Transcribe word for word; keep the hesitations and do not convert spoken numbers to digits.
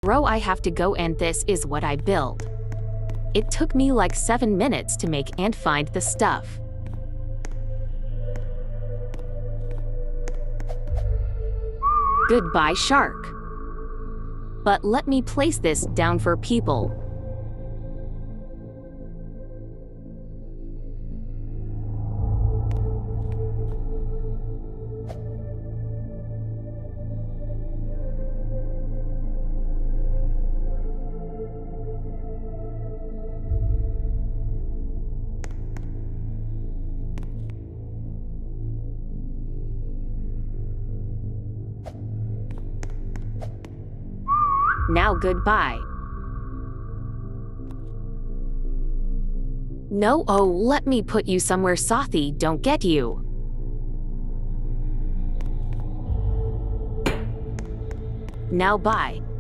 Bro, I have to go and this is what I build. It took me like seven minutes to make and find the stuff. Goodbye, shark. But let me place this down for people. Now goodbye. No, oh, let me put you somewhere Sathi don't get you. Now bye.